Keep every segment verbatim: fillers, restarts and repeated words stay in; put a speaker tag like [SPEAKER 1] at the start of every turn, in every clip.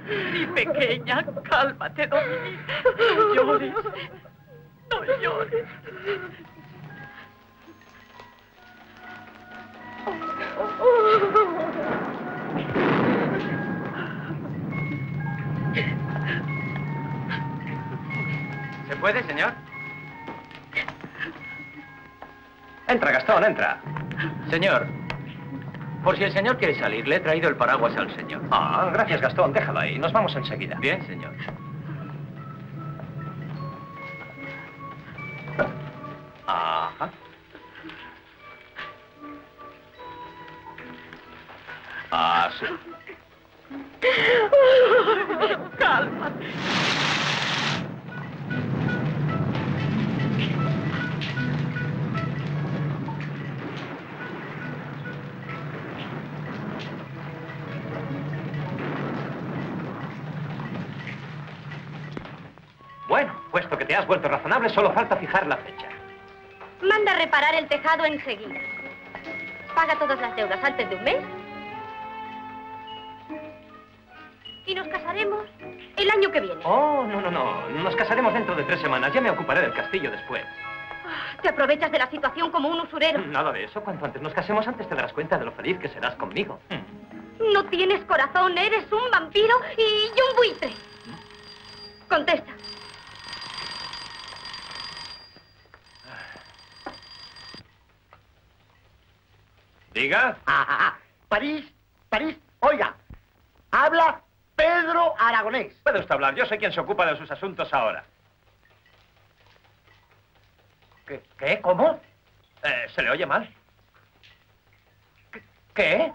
[SPEAKER 1] Mi pequeña, cálmate, Dominique. No llores. No llores.
[SPEAKER 2] ¿Se puede, señor? Entra, Gastón, entra. Señor, por si el señor quiere salir, le he traído el paraguas al señor. Ah, gracias, Gastón. Déjalo ahí. Nos vamos enseguida. Bien, señor. Ajá. Ah, sí.
[SPEAKER 1] Cálmate.
[SPEAKER 2] Bueno, puesto que te has vuelto razonable, solo falta fijar la fecha.
[SPEAKER 3] Manda a reparar el tejado enseguida. Paga todas las deudas antes de un mes. Y nos casaremos el año que viene.
[SPEAKER 2] Oh, no, no, no. Nos casaremos dentro de tres semanas. Ya me ocuparé del castillo después.
[SPEAKER 3] Te aprovechas de la situación como un usurero.
[SPEAKER 2] Nada de eso. Cuanto antes nos casemos, antes te darás cuenta de lo feliz que serás conmigo.
[SPEAKER 3] No tienes corazón, eres un vampiro y un buitre. Contesta.
[SPEAKER 2] Diga.
[SPEAKER 4] Ah, ah, ah. París, París, oiga. Habla Pedro Aragonés.
[SPEAKER 2] Puede usted hablar. Yo soy quien se ocupa de sus asuntos ahora.
[SPEAKER 4] ¿Qué? ¿Qué? ¿Cómo?
[SPEAKER 2] Eh, ¿Se le oye mal? ¿Qué? ¿Qué?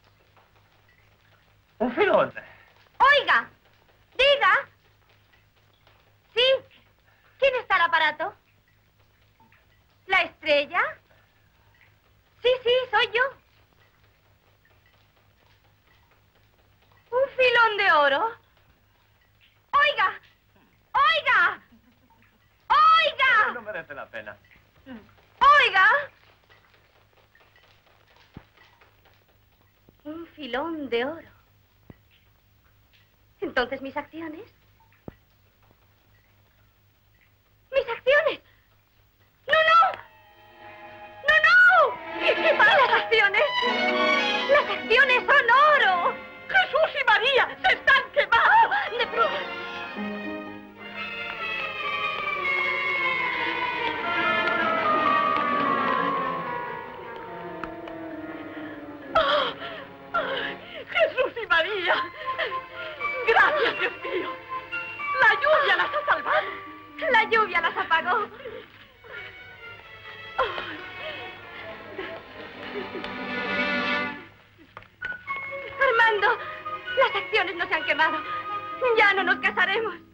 [SPEAKER 2] Un filón.
[SPEAKER 3] Oiga, diga. ¿Sí? ¿Quién está al aparato? ¿La estrella? Sí, sí, soy yo. ¿Un filón de oro? ¡Oiga! ¡Oiga! ¡Oiga!
[SPEAKER 2] No merece la pena.
[SPEAKER 3] ¡Oiga! Un filón de oro. Entonces, ¿mis acciones? ¡Mis acciones! ¡No, no! ¡No, no! ¿Qué pasa? ¡Las acciones! ¡Las acciones son oro!
[SPEAKER 1] ¡Jesús y María! ¡Se están quemando!
[SPEAKER 3] ¡Deprisa!
[SPEAKER 1] ¡Oh! ¡Ay! ¡Jesús y María! ¡Gracias, Dios mío! ¡La lluvia las ha salvado!
[SPEAKER 3] La lluvia las apagó. Armando, las acciones no se han quemado. Ya no nos casaremos.